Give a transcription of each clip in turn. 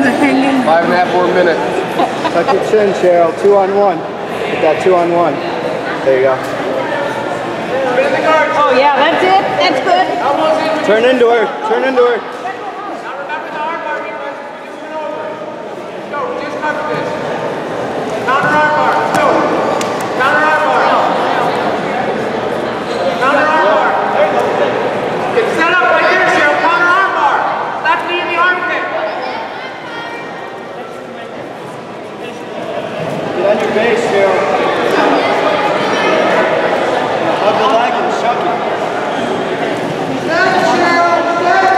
hanging. 5.5 more minutes. Tuck your chin, Cheryl. 2 on 1. Get that 2 on 1. There you go. Oh yeah, that's it. That's good. Turn into her. Turn into her. Counter arm bar. Let's go. Counter arm bar. Counter arm bar. Get set up right here, Cheryl. Counter arm bar. Left knee in the armpit. Get on your base, Cheryl. Hug the leg and shuck it. Stand, Cheryl. Stand.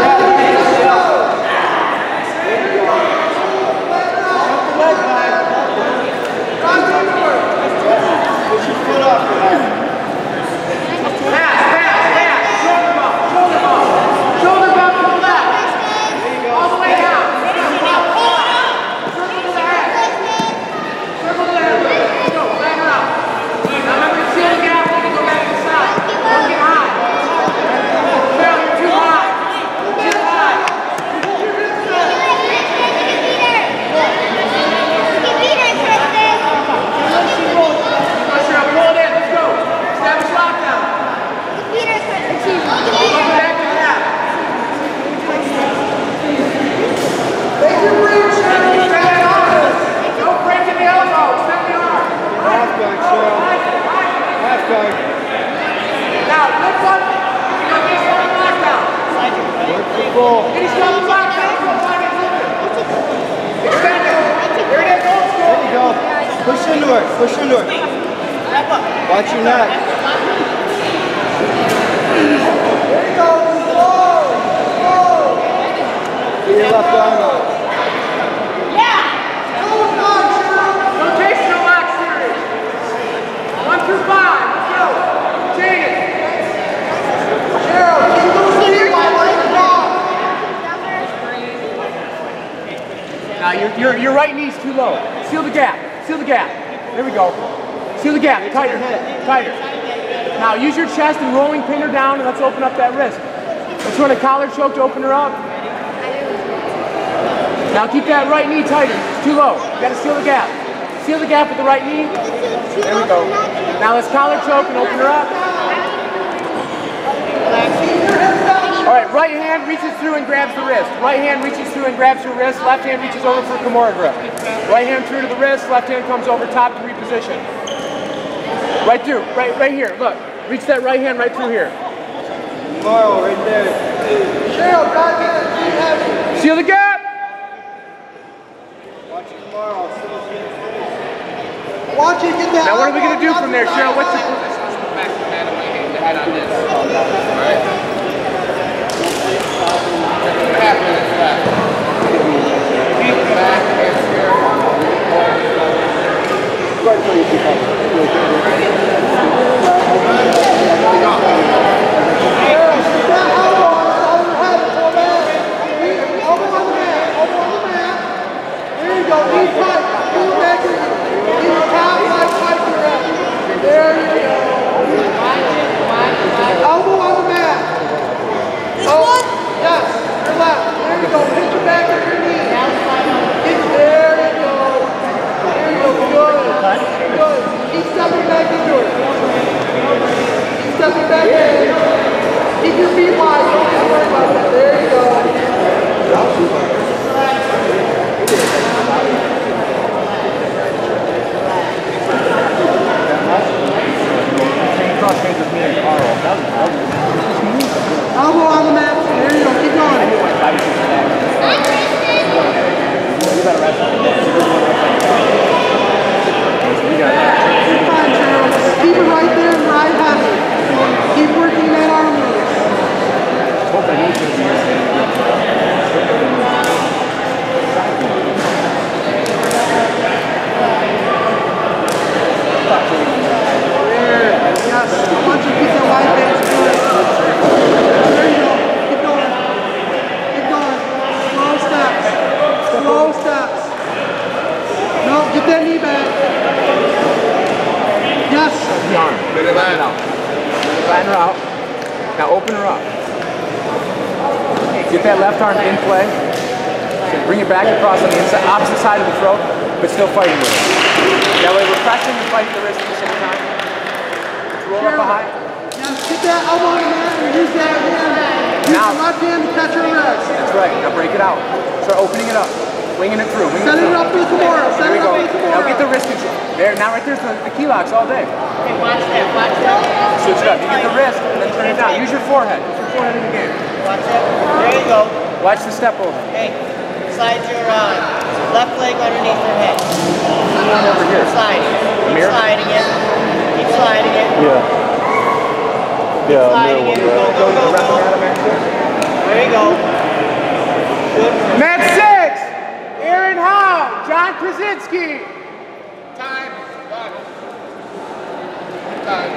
Push your foot off the leg. Pass. Shoulder bump. Shoulder bump to the left. There you go. All the way down. Circle to the head. Circle to the head. Let's go. Back her up. Now remember to seal the gap. You can go back to the side. Don't get high. Cheryl, you're too high. Too high. Cheryl, pull it in. Let's go. Establish lockdown. Go back to half. Take your reach. Extend that arm. Don't break in the elbow. Extend the arm. Half guard, Cheryl. Half guard. Now, lift up. You go this one lockdown. Work the bull. Finish double lockdown. Extend it. Here it is, old school. There you go. Push into her. Push into her. Watch your neck. There you go. Slow. Get your left arm up. Rotational lock series. 1 through 5. Let's go. Chain it. Cheryl, keep moving here. Now your right knee's too low. Seal the gap. Seal the gap. There we go. Seal the gap. Tighter. Tighter. Now use your chest and rolling pin her down, and let's open up that wrist. Let's run a collar choke to open her up. Now keep that right knee tighter. It's too low. You gotta seal the gap. Seal the gap with the right knee. There we go. Now let's collar choke and open her up. All right, right hand reaches through and grabs the wrist. Right hand reaches through and grabs her wrist. Left hand reaches over for Kimura grip. Right hand through to the wrist. Left hand comes over top to reposition. Right through. Right here. Look. Reach that right hand right through here. Tomorrow, right there. Cheryl, drive in. Seal the gap. Watch it tomorrow. Watch it get that. Now what are we going to do from there, Cheryl? What's your... Back to the head on this. Alright? 2.5 minutes left. Keep back and here. Right for you, keep up. Keep your feet wide. Don't worry about that. There you go. Elbow on the mat. There you go. Keep going. Fine, Cheryl. Keep it right there and ride heavy. Keep working that arm release. Yes, I want you to keep that wide base good. There you go. Keep going. Keep going. Slow steps. Slow steps. No, get that knee back. Yes. The arm. Flatten her out. Flatten her out. Now open her up. Get that left arm in play. So bring it back across on the inside, opposite side of the throat, but still fighting with it. That way we're pressing and fighting the wrist at the same time. Let's roll up behind. Now get that elbow on the mat and use that hand. Use the left hand to catch your wrist. That's right. Now break it out. Start opening it up. Winging it through. Set it up for tomorrow. Set it up for tomorrow. Now get the wrist control. There, now right there's the key locks all day. Okay, watch that, watch that. Switch it up. You get the wrist and then turn it down. Use your forehead. Use your forehead in the game. Watch that. There you go. Watch the step over. Okay. Slide your left leg underneath your head. Over here. Keep sliding. Keep sliding it. Keep sliding it. Yeah, Sliding it. Go, go, go, go. There you go. Good. Mat 6! Aaron Howe, John Krasinski. Time. Done. Time.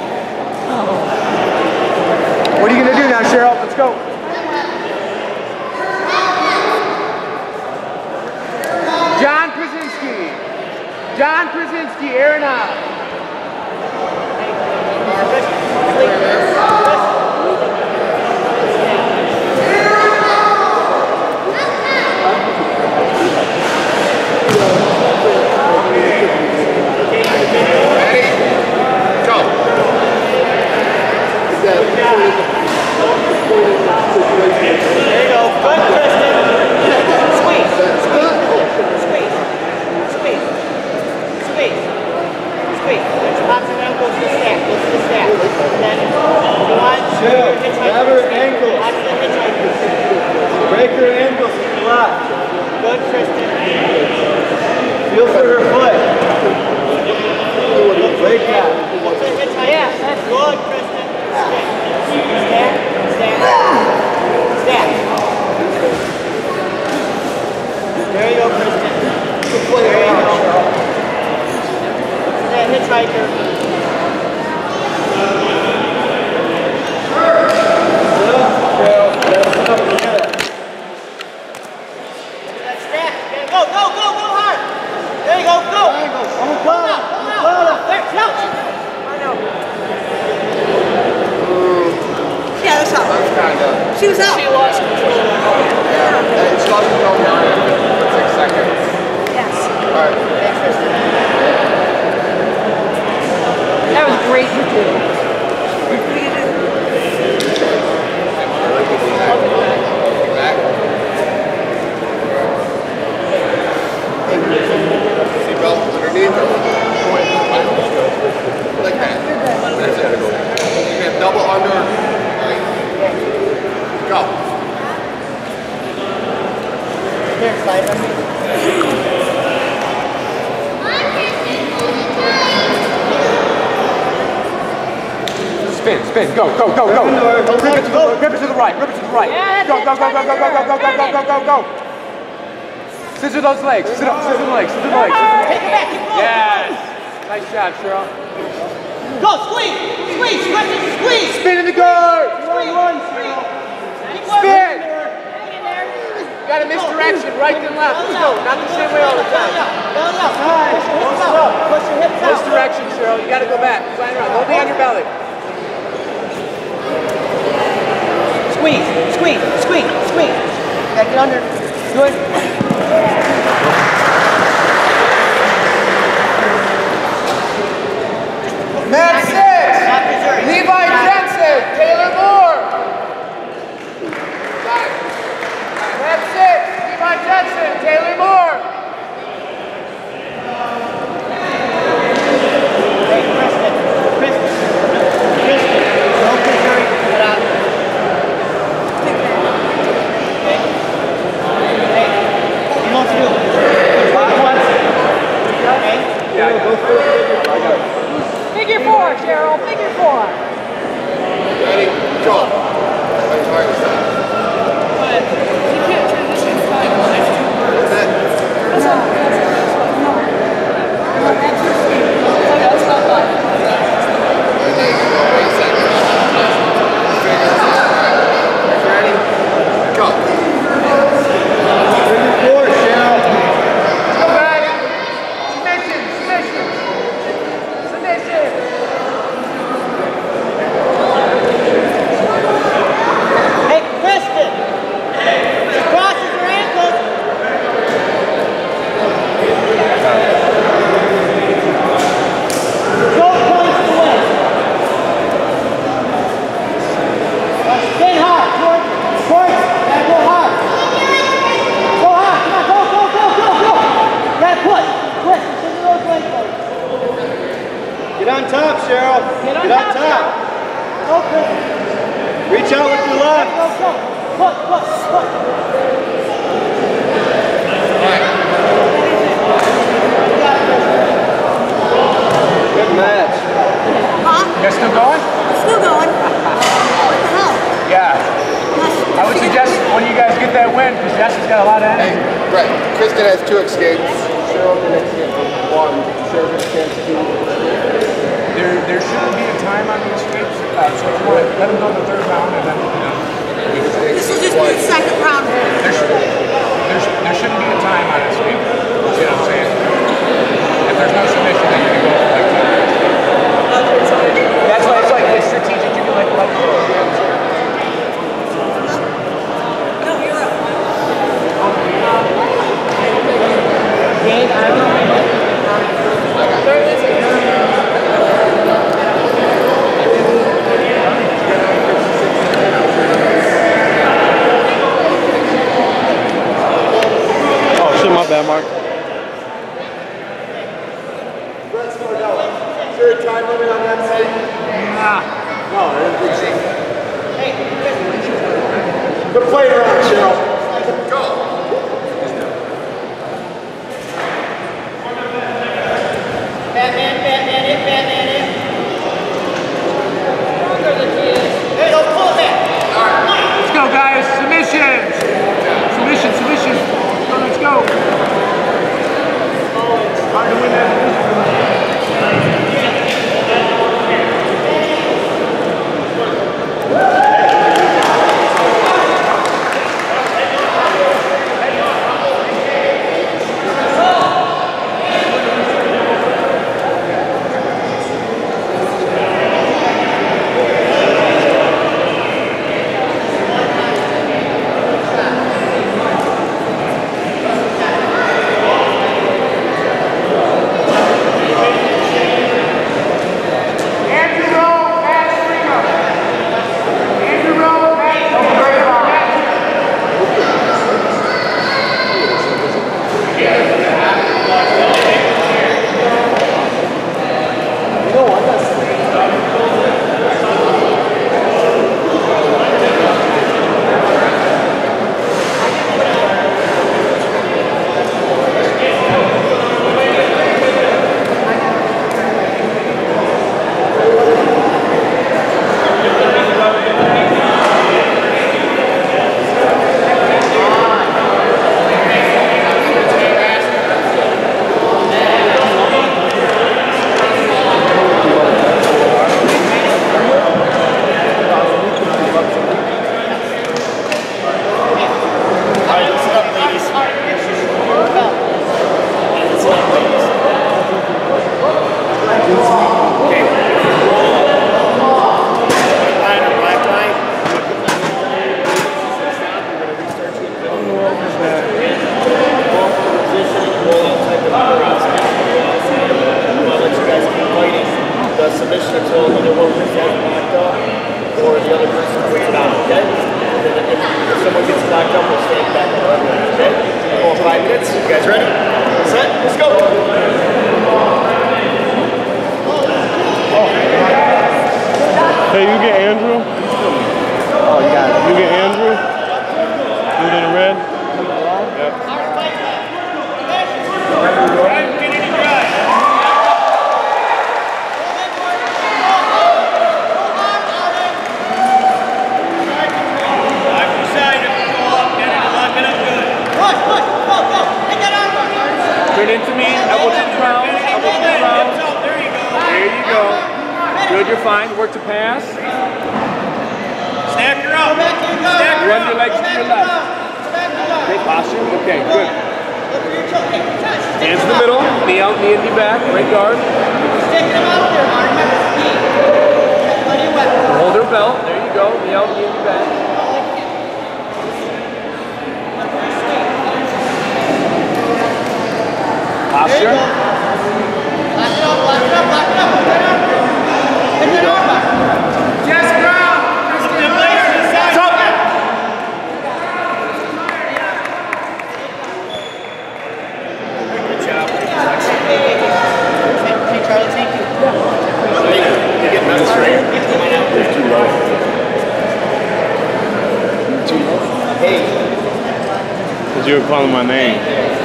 What are you going to do now, Cheryl? Let's go. John Krasinski. John Krasinski, Aaron Howe. Grab her ankles. Break her ankles to the left. Good, Kristen. Feel for her foot. Break that. Yeah, that's good, Kristen. Stand, stand, stand. There you go, Kristen. There you go. Stand, hitchhiker. She was out. She lost control. Yeah, she lost control for 6 seconds. Yes. All right. Thanks, Kristen. That was great to do. Back. Seatbelt underneath. Like that. That's it. You can double under. Go. Here, slide on me. Spin, spin, go, go, go, go. Rip it to the right, rip it to the right. Go, go, go, go, go, go, go, go, go, go, go, go. Scissor those legs, scissor the legs, scissor the legs. Take it back, keep going. Yes. Nice job, Cheryl. Go, squeeze, squeeze, Kristen, squeeze. Spin in the guard. Spin. You got a misdirection, right and left. Let's go. Not the same way all the time. Push your hips out. Misdirection, Cheryl. You got to go back. Slide around. Don't be on your belly. Squeeze, squeeze, squeeze, squeeze. Back it under. Good. Mat 6. Levi Jensen. Taylor Moore. Mat 6. Levi Jensen. Taylor Moore. Hey, Kristen. Don't be very good out. Okay. Hey, you know what to do. Okay? Yeah, I got it. Figure 4, Cheryl. Figure 4. Ready? Go. Right, She can't transition. That's it. on top, Cheryl. Get on top. Okay. Reach out with your left. Go. Put. Good match. Huh? You guys still going? Still going. What the hell? Yeah. I would suggest when you guys get that win, because Jessica's got a lot of energy. Right. Kristen has 2 escapes. Cheryl can escape 1. Cheryl gets a chance to 2. There shouldn't be a time on the escapes, so if you want to let them go to the 3rd round and then, This will just be the 2nd round. there shouldn't be a time on escape. You know what I'm saying? If there's no submission, then you can go for like 2 minutes. That's why it's like it's strategic. You can like let them go. No, you're up. Dave, I don't know. My bad, Mark. Let's go down. Is there a time limit on that site? No, I don't think so. Quit playing around, Cheryl. Go. Batman in. Hey, don't pull it back. Let's go, guys. Submissions. Submission. Let's go. Hard to win that. Hey, you get Andrew? Oh, you got it. You get Andrew? You get a red? Yep. Turn into me, elbow to the ground, elbow to the ground. There you go. Good, you're fine. Work to pass. Snap her up. Run your legs to your left. Great posture. Okay, good. Hands in the middle, knee out, knee in, knee back, right guard. Hold her belt. There you go. Knee out, knee in, knee back. Posture. Lock it up. Hit that arm back. Jess Brown. What's up? Good job. Hey, Charlie, thank you. you were calling my name.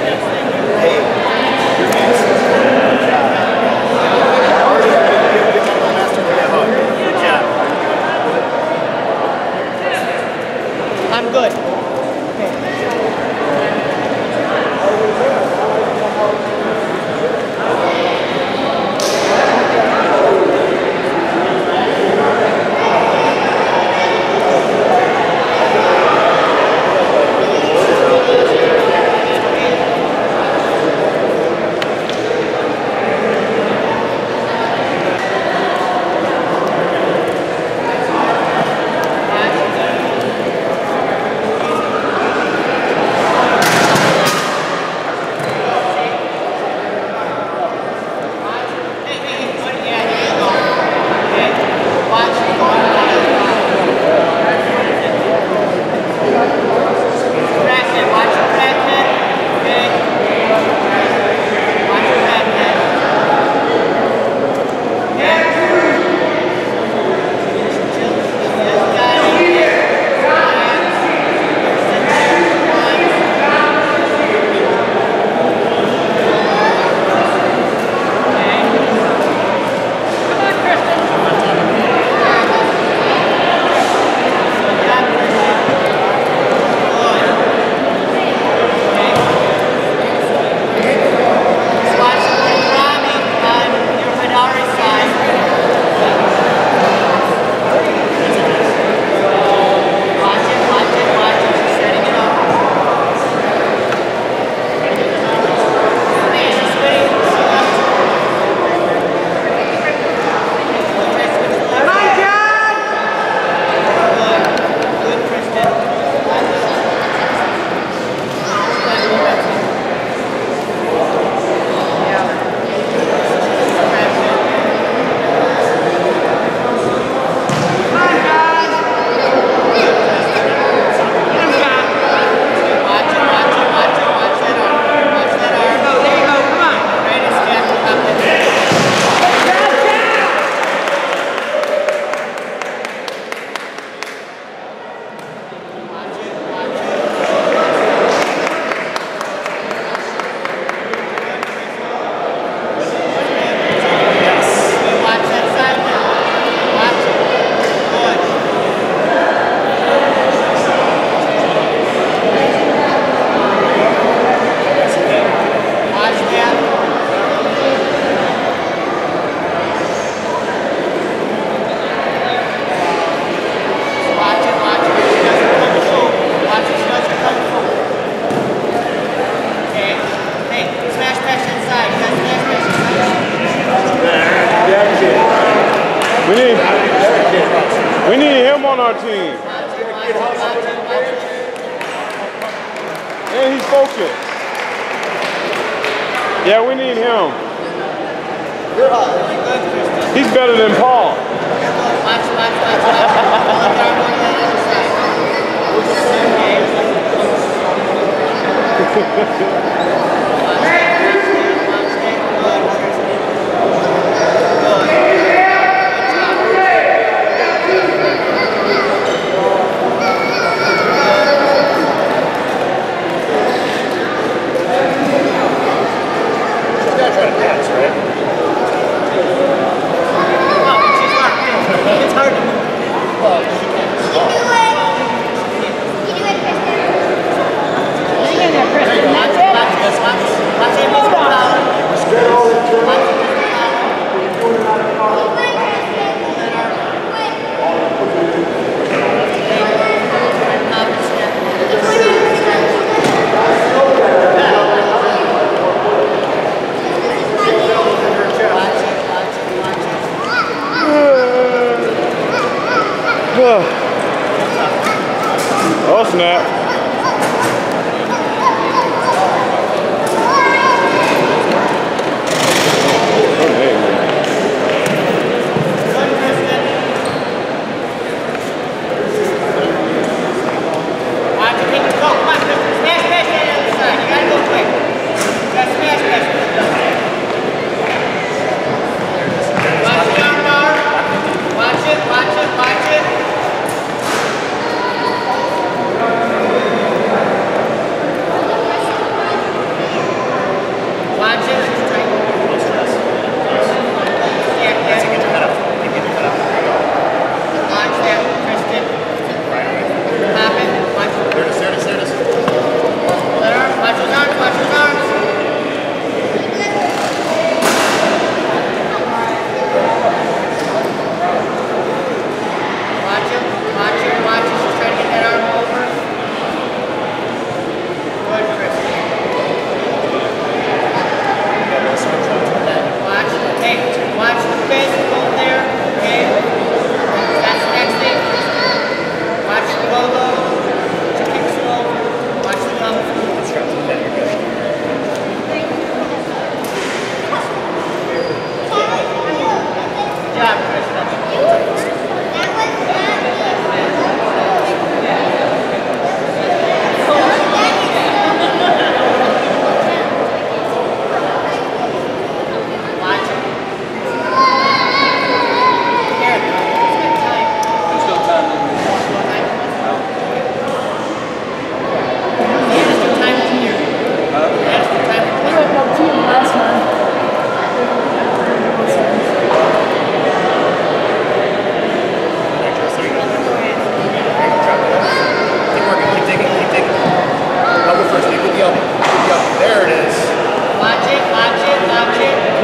I'm good. We need him on our team. And he's focused. Yeah, we need him. He's better than Paul. Watch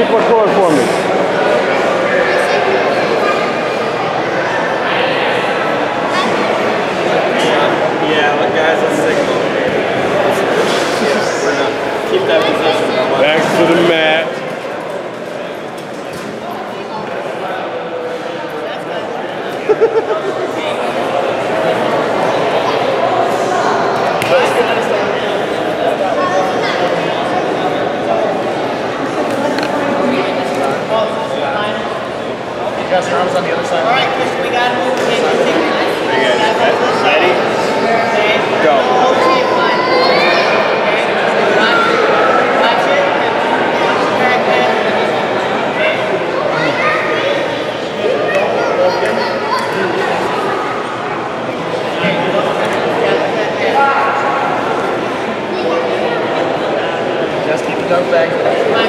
for Troy for me. Yeah, look guys, let's signal. We're gonna keep that position. Back to the mat. You got your arms on the other side. All right, Chris, we got to move. Ready? Go. Just keep the dunk back.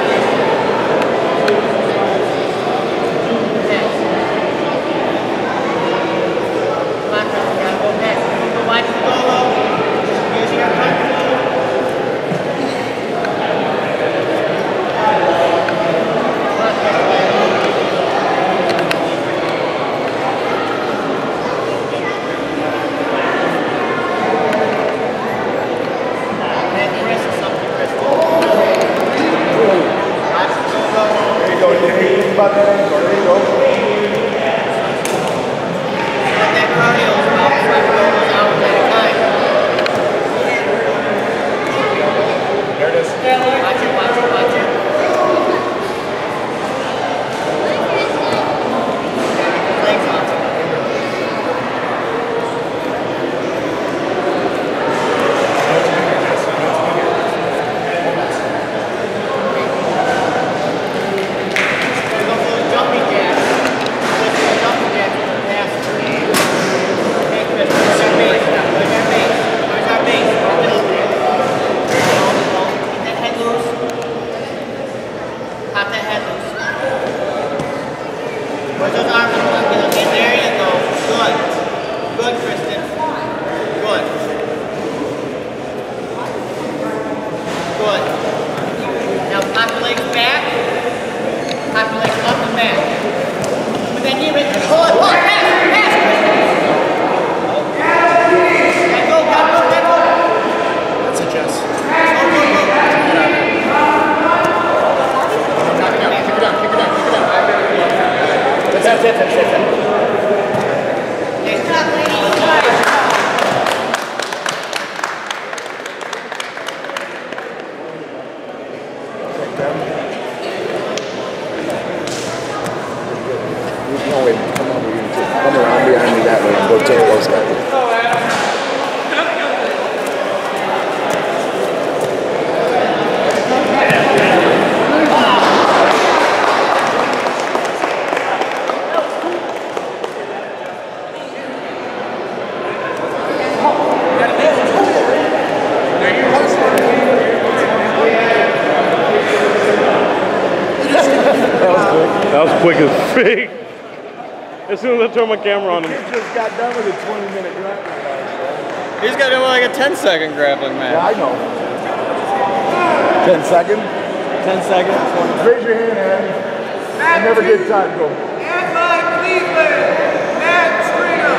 About that angle. There you go. That cardio is about 5 hours at a time. There it is. Watch it, watch it, watch it. Legs off. Where's those arms? Okay, there you go. Good. Good, Kristen. Good. Good. Now pop your legs back. Pop your legs up and back. With that knee right. Hold on, hold on. Pass, pass, Kristen. Let go, let go, let go. That's a Jess. Go, go, go. Knock it down. Kick it down. Kick it down. Kick it down. That's it. That's it. Next up, ladies. No, wait. Come on, come around behind me that way and go take those guys. That was quick as fig. As soon as I turned my camera on him. He just got done with a 20-minute grappling. He's got to do like a 10-second grappling match. Yeah, I know. 10 seconds? 10 seconds. Raise your hand, Andy. I never did time. Go. Cleveland, Matt Stringer.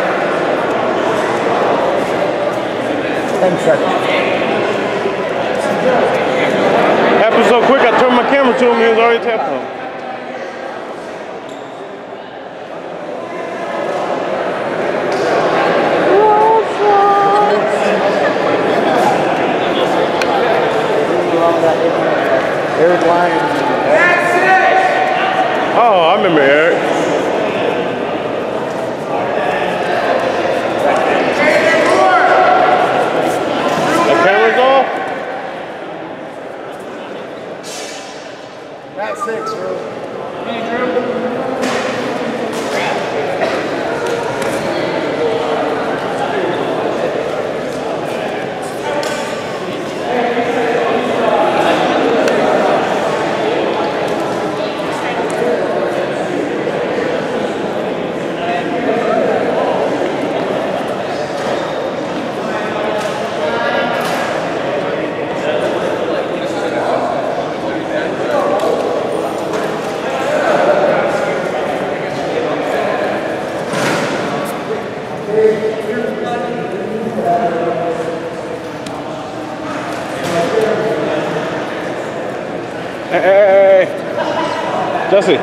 10 seconds. Happened so quick, I turned my camera to him, he was already tapping him. Eric Lyons. Oh, I remember Eric. The camera's off? That's 6, Drew. Hey. Jesse.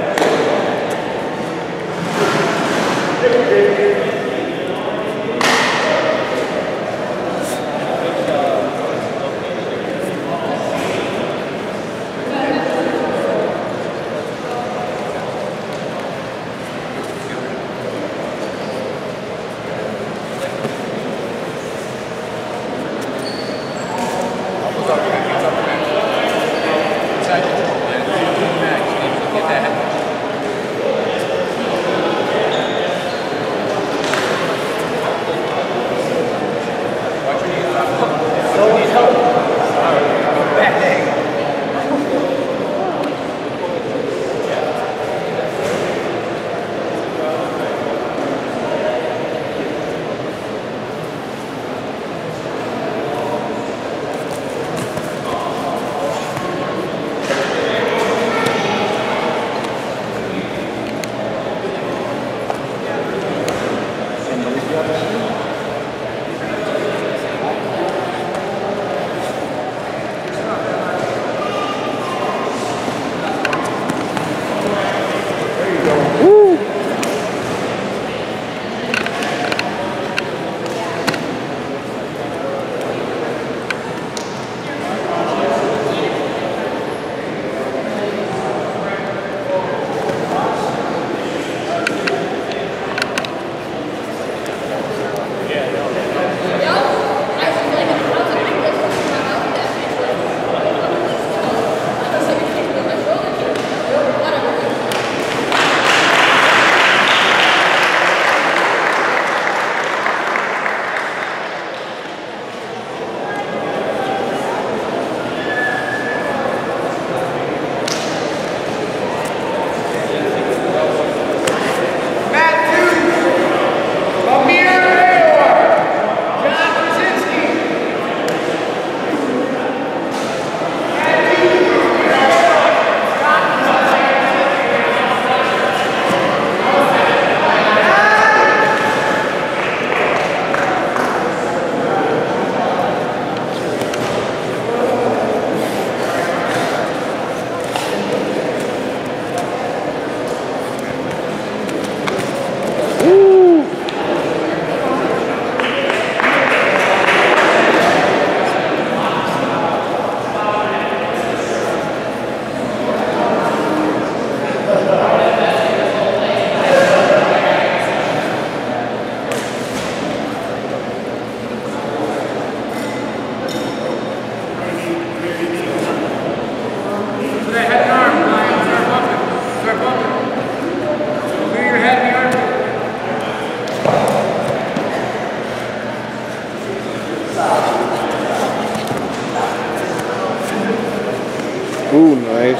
Ooh, nice.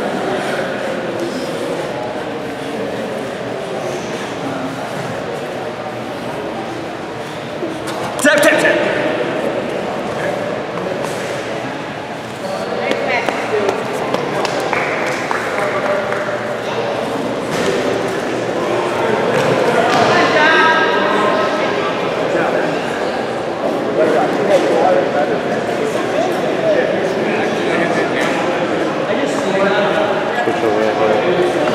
Tap, tap, tap. Switch over there.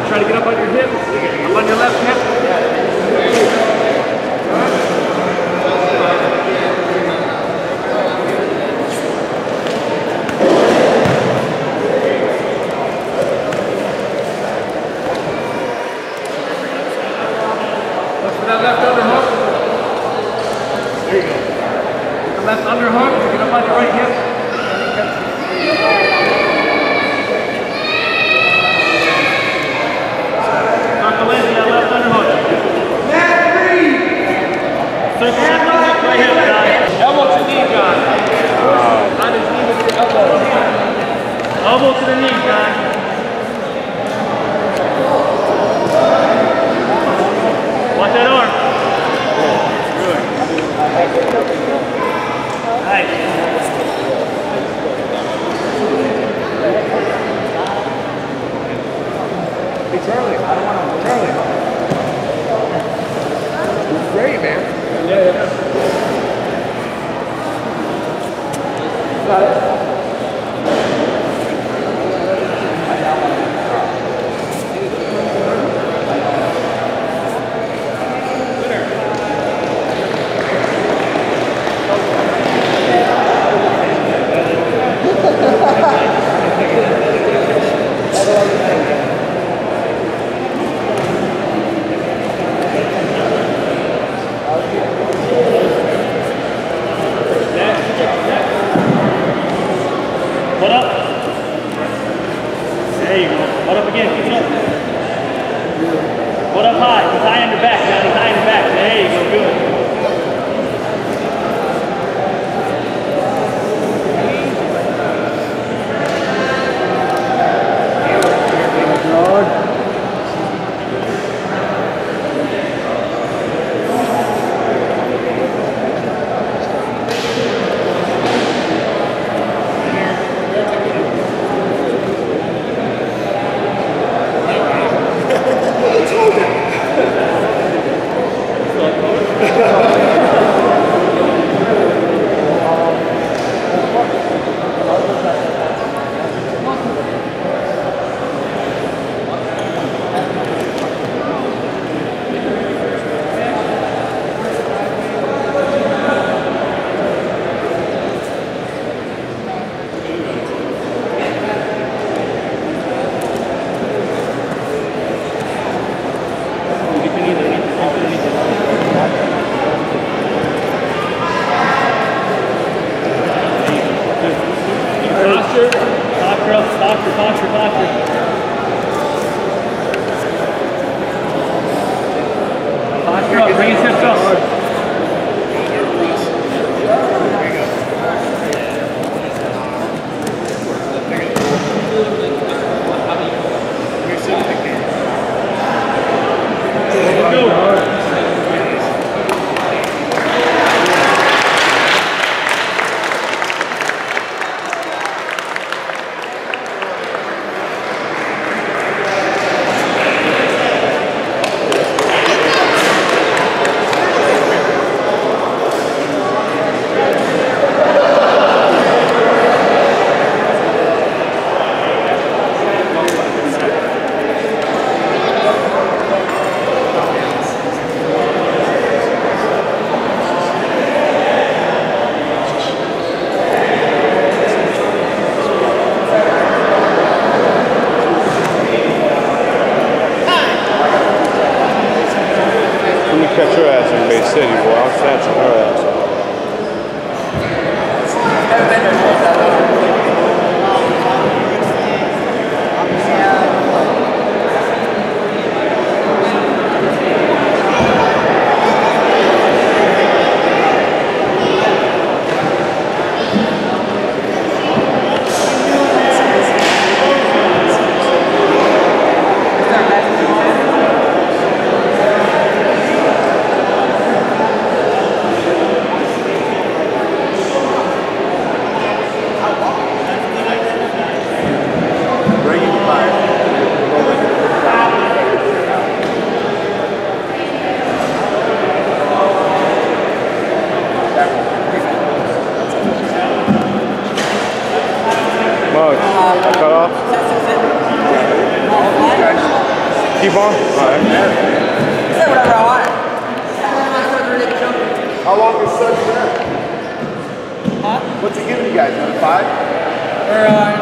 Try to get up on your hip, up on your left hip. Look for that left underhook. There you go. The left underhook, get up on your right hip. Elbow to knee, John. On his knee with your elbow. Elbow to the knee, John. Watch that arm. Good. Nice. Hey, Charlie, I don't want to. Charlie. It's great, man. Yeah. Got it. What up? There you go. What up again? Keep it up. What up high? He's high on your back, man. He's high on your back. There you go. Good. Bring his hips up. Catch your ass in Bay City, boy. I'll snatch her ass. keep on? All right. Say whatever I want. How long is Sud's been? Huh? What's he giving you guys? 5? Or